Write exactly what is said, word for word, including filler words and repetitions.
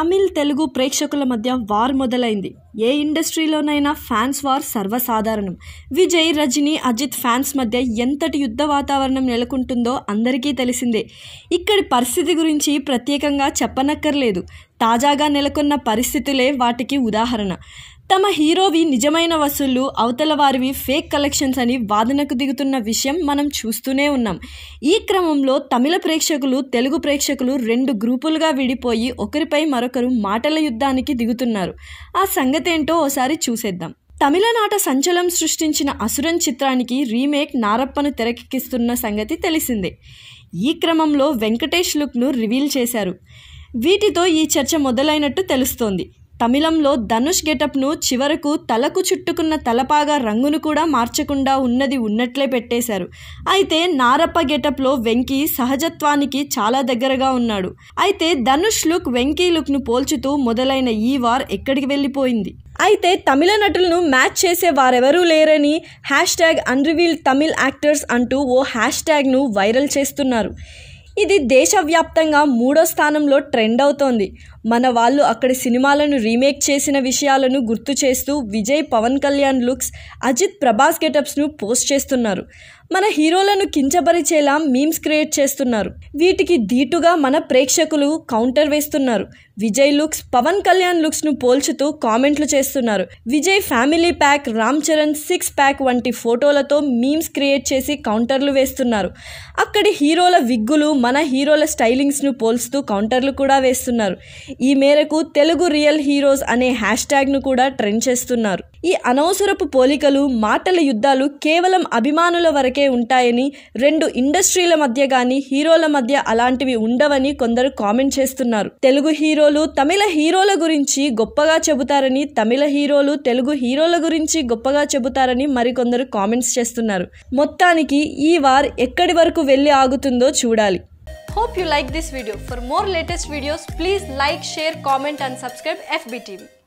తమిళ్ తెలుగు ప్రేక్షకుల మధ్య వార్ మొదలైంది. ఏ ఇండస్ట్రీలోనైనా ఫ్యాన్స్ వార్ సర్వసాధారణం. విజయ్, రజనీ, అజిత్ ఫ్యాన్స్ మధ్య ఎంతటి యుద్ధ వాతావరణం నెలకొంటుందో అందరికీ తెలిసిందే. ఇక్కడి పరిస్థితి గురించి ప్రత్యేకంగా చెప్పనక్కర్లేదు. తాజాగా నెలకొన్న పరిస్థితులే వాటికి ఉదాహరణ. తమ హీరోవి నిజమైన వసూళ్లు, అవతల వారివి ఫేక్ కలెక్షన్స్ అని వాదనకు దిగుతున్న విషయం మనం చూస్తూనే ఉన్నాం. ఈ క్రమంలో తమిళ ప్రేక్షకులు, తెలుగు ప్రేక్షకులు రెండు గ్రూపులుగా విడిపోయి ఒకరిపై మరొకరు మాటల యుద్ధానికి దిగుతున్నారు. ఆ సంగతేంటో ఓసారి చూసేద్దాం. తమిళనాట సంచలనం సృష్టించిన అసురన్ చిత్రానికి రీమేక్ నారప్పను తెరకెక్కిస్తున్న సంగతి తెలిసిందే. ఈ క్రమంలో వెంకటేష్ లుక్ను రివీల్ చేశారు. వీటితో ఈ చర్చ మొదలైనట్టు తెలుస్తోంది. తమిళంలో ధనుష్ గెటప్ను చివరకు తలకు చుట్టుకున్న తలపాగా రంగును కూడా మార్చకుండా ఉన్నది ఉన్నట్లే పెట్టేశారు. అయితే నారప్ప గెటప్లో వెంకీ సహజత్వానికి చాలా దగ్గరగా ఉన్నాడు. అయితే ధనుష్ లుక్ వెంకీ లుక్ను పోల్చుతూ మొదలైన ఈ వార్ ఎక్కడికి వెళ్ళిపోయింది. అయితే తమిళ నటులను మ్యాచ్ చేసే వారెవరూ లేరని hashtag unrevealed Tamil actors అంటూ ఓ హ్యాష్ ట్యాగ్ను వైరల్ చేస్తున్నారు. ఇది దేశవ్యాప్తంగా మూడో స్థానంలో ట్రెండ్ అవుతోంది. మన వాళ్ళు అక్కడి సినిమాలను రీమేక్ చేసిన విషయాలను గుర్తు చేస్తూ విజయ్, పవన్ కళ్యాణ్ లుక్స్, అజిత్, ప్రభాస్ గెటప్స్ను పోస్ట్ చేస్తున్నారు. మన హీరోలను కించపరిచేలా మీమ్స్ క్రియేట్ చేస్తున్నారు. వీటికి ధీటుగా మన ప్రేక్షకులు కౌంటర్ వేస్తున్నారు. విజయ్ లుక్స్, పవన్ కళ్యాణ్ లుక్స్ను పోల్చుతూ కామెంట్లు చేస్తున్నారు. Vijay family pack, Ram Charan six pack వంటి ఫోటోలతో మీమ్స్ క్రియేట్ చేసి కౌంటర్లు వేస్తున్నారు. అక్కడి హీరోల విగ్గులు, మన హీరోల స్టైలింగ్స్ను పోల్చుతూ కౌంటర్లు కూడా వేస్తున్నారు. ఈ మేరకు తెలుగు రియల్ హీరోస్ అనే హ్యాష్ ట్యాగ్ను కూడా ట్రెండ్ చేస్తున్నారు. ఈ అనవసరపు పోలికలు, మాటల యుద్ధాలు కేవలం అభిమానుల వరకే ఉంటాయని, రెండు ఇండస్ట్రీల మధ్య కానీ హీరోల మధ్య అలాంటివి ఉండవని కొందరు కామెంట్ చేస్తున్నారు. తెలుగు హీరోలు తమిళ హీరోల గురించి గొప్పగా చెబుతారని, తమిళ హీరోలు తెలుగు హీరోల గురించి గొప్పగా చెబుతారని మరికొందరు కామెంట్స్ చేస్తున్నారు. మొత్తానికి ఈ వార్ ఎక్కడి వరకు వెళ్ళి ఆగుతుందో చూడాలి. Hope you like this video. For more latest videos, please like, share, comment and subscribe F B T V.